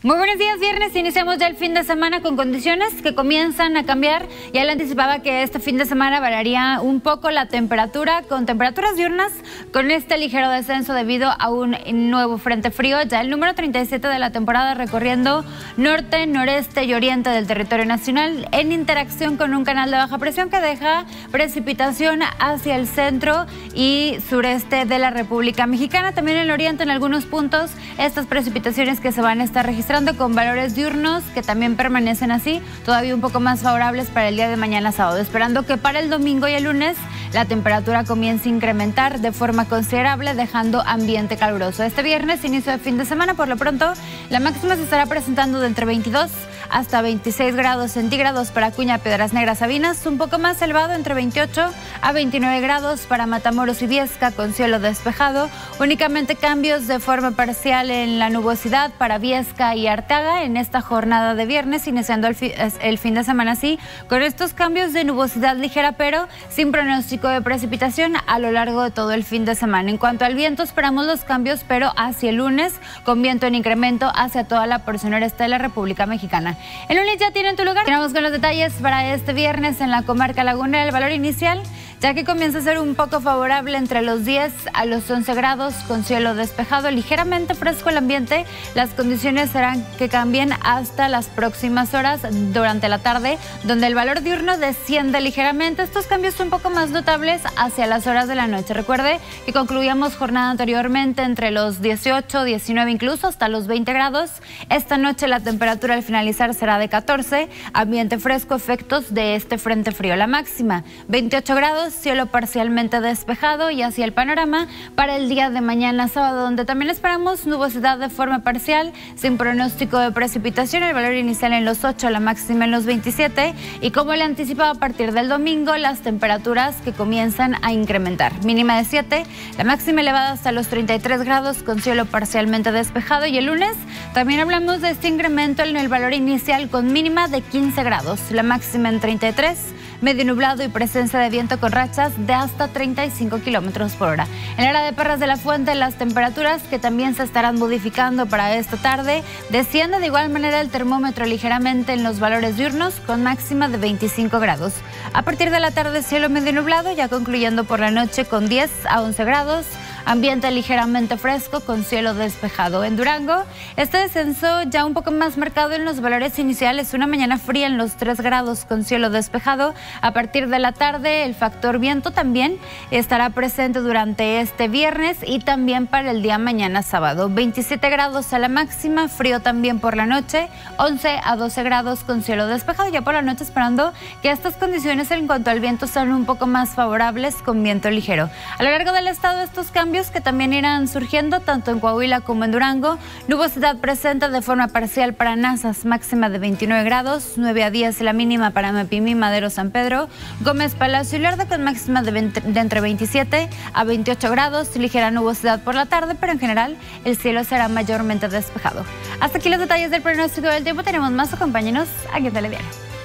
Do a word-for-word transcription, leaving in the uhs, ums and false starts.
Muy buenos días, viernes. Iniciamos ya el fin de semana con condiciones que comienzan a cambiar. Ya le anticipaba que este fin de semana variaría un poco la temperatura, con temperaturas diurnas con este ligero descenso debido a un nuevo frente frío. Ya el número treinta y siete de la temporada recorriendo norte, noreste y oriente del territorio nacional en interacción con un canal de baja presión que deja precipitación hacia el centro y sureste de la República Mexicana. También en el oriente, en algunos puntos, estas precipitaciones que se van a estar registrando con valores diurnos que también permanecen así, todavía un poco más favorables para el día de mañana sábado, esperando que para el domingo y el lunes la temperatura comience a incrementar de forma considerable, dejando ambiente caluroso. Este viernes, inicio de fin de semana, por lo pronto, la máxima se estará presentando de entre veintidós hasta veintiséis grados centígrados para Acuña, Piedras Negras, Sabinas, un poco más elevado entre veintiocho a veintinueve grados para Matamoros y Viesca con cielo despejado. Únicamente cambios de forma parcial en la nubosidad para Viesca y Arteaga en esta jornada de viernes, iniciando el, fi el fin de semana así, con estos cambios de nubosidad ligera, pero sin pronóstico de precipitación a lo largo de todo el fin de semana. En cuanto al viento, esperamos los cambios, pero hacia el lunes, con viento en incremento hacia toda la porción noreste de la República Mexicana. El lunes ya tiene en tu lugar. Tenemos con los detalles para este viernes en la comarca lagunera. El valor inicial, ya que comienza a ser un poco favorable entre los diez a los once grados con cielo despejado, ligeramente fresco el ambiente. Las condiciones serán que cambien hasta las próximas horas durante la tarde, donde el valor diurno desciende ligeramente. Estos cambios son un poco más notables hacia las horas de la noche. Recuerde que concluíamos jornada anteriormente entre los dieciocho, diecinueve, incluso hasta los veinte grados. Esta noche la temperatura al finalizar será de catorce, ambiente fresco, efectos de este frente frío. La máxima, veintiocho grados, cielo parcialmente despejado, y hacia el panorama para el día de mañana sábado, donde también esperamos nubosidad de forma parcial, sin pronóstico de precipitación. El valor inicial en los ocho, la máxima en los veintisiete, y como le anticipaba, a partir del domingo las temperaturas que comienzan a incrementar. Mínima de siete, la máxima elevada hasta los treinta y tres grados con cielo parcialmente despejado, y el lunes también hablamos de este incremento en el valor inicial con mínima de quince grados, la máxima en treinta y tres, medio nublado y presencia de viento con rachas de hasta treinta y cinco kilómetros por hora. En la área de Parras de la Fuente, las temperaturas que también se estarán modificando para esta tarde, desciende de igual manera el termómetro ligeramente en los valores diurnos con máxima de veinticinco grados. A partir de la tarde, cielo medio nublado, ya concluyendo por la noche con diez a once grados. Ambiente ligeramente fresco con cielo despejado. En Durango, este descenso ya un poco más marcado en los valores iniciales. Una mañana fría en los tres grados con cielo despejado. A partir de la tarde, el factor viento también estará presente durante este viernes y también para el día mañana sábado. veintisiete grados a la máxima, frío también por la noche. once a doce grados con cielo despejado. Ya por la noche, esperando que estas condiciones en cuanto al viento sean un poco más favorables con viento ligero. A lo largo del estado, estos cambios que también irán surgiendo tanto en Coahuila como en Durango. Nubosidad presente de forma parcial para Nazas, máxima de veintinueve grados, nueve a diez la mínima para Mapimí, Madero, San Pedro, Gómez Palacio y Lerdo con máxima de, veinte, de entre veintisiete a veintiocho grados, ligera nubosidad por la tarde, pero en general el cielo será mayormente despejado. Hasta aquí los detalles del pronóstico del tiempo. Tenemos más, acompáñenos aquí en Telediario.